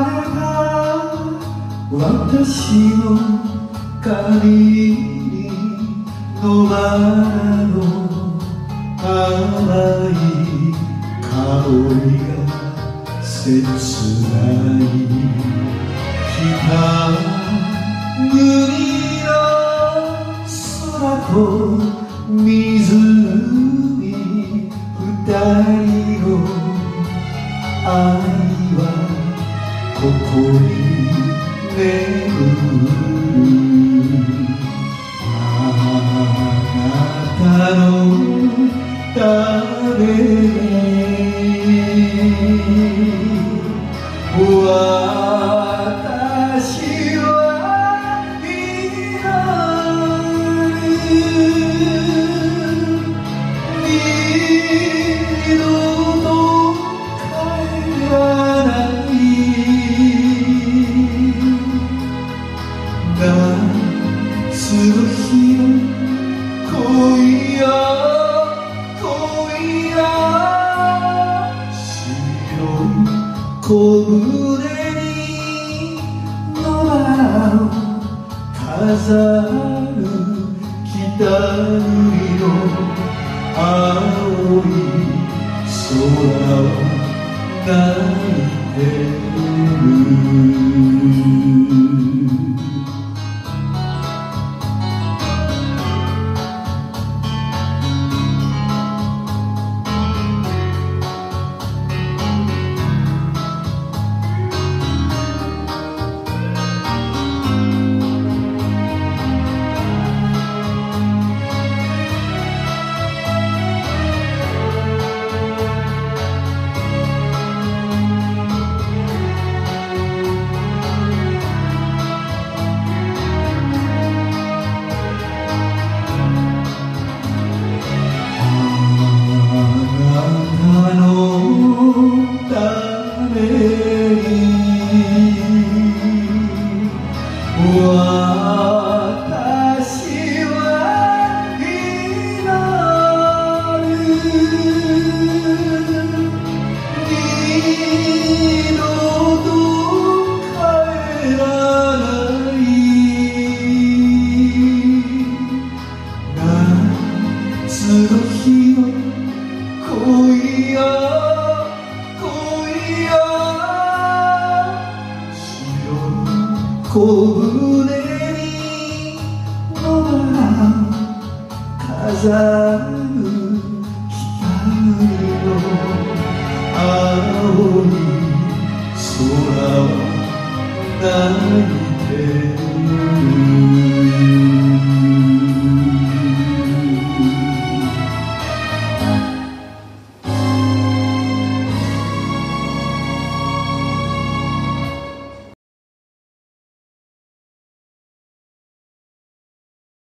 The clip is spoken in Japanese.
れた私の髪に野バラの甘い香りが切ない北国の空と湖二人の愛はここに眠るあなたのために私は祈る二度と帰らない夏の日の恋よ恋よ白い小舟に野バラを飾る北国の青い空は泣いてる私は祈る二度と帰らない夏の日の恋よ恋よ小舟に野バラ飾る北国の青い空はない